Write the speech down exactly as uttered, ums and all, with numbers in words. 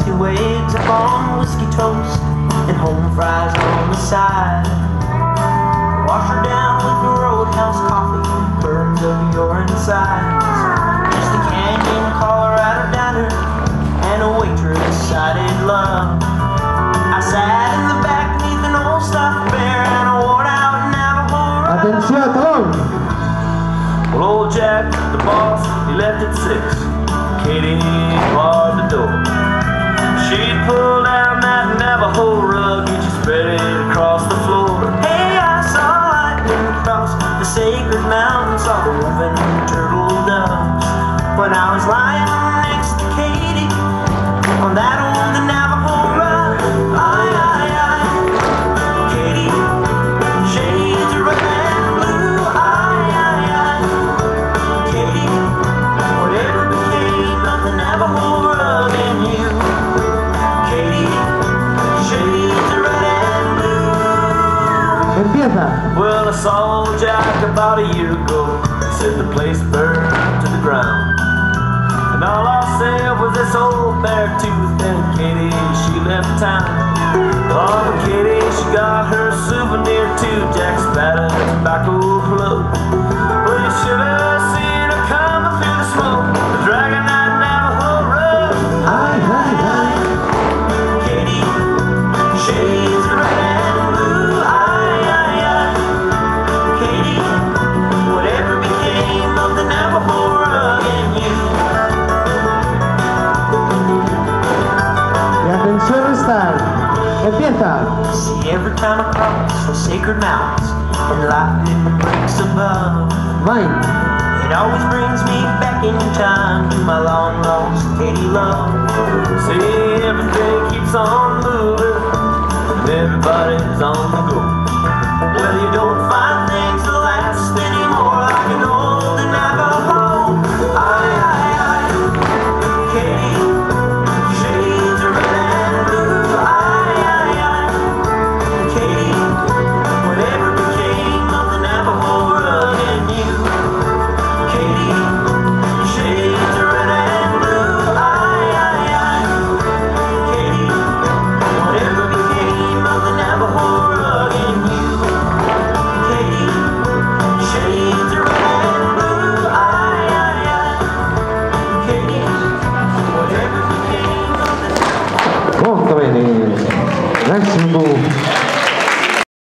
two eggs up on whiskey toast and home fries on the side. Wash her down with a Roadhouse coffee, burns of your insides. Just a Canyon, Colorado diner, and a waitress-sided love. I sat in the back beneath an old stuffed bear and a worn-out Navajo. Atención, talón. Well, old Jack, the boss, he left at six. Katie barred the door. She'd pull down that Navajo rug and she spread it across the floor. Hey, I saw lightning cross the sacred mountain, saw the woven turtle doves. When I was lying next to Katie on that old Navajo rug, aye, aye, aye. Katie, shades of red and blue, aye, aye, aye. Katie, whatever became of the Navajo rug and you. Katie, shades of red and blue. Empieza. Well, I saw old Jack about a year ago. He said the place burned to the ground. And all I said was this old bear tooth, and Katie, she left town. Oh, but Katie, she got her souvenir too, Jack's battered tobacco plug. Well, you should have seen her coming through the smoke, dragging that Navajo rug. Aye, aye, aye. Katie, shades of red and blue, aye, aye, aye. Katie, whatever became of the Navajo rug and you. Y atención estar. Empieza. See, every time I cross the sacred mountains and lightning breaks above, Mine. it always brings me back in time to my long lost Katie love. See,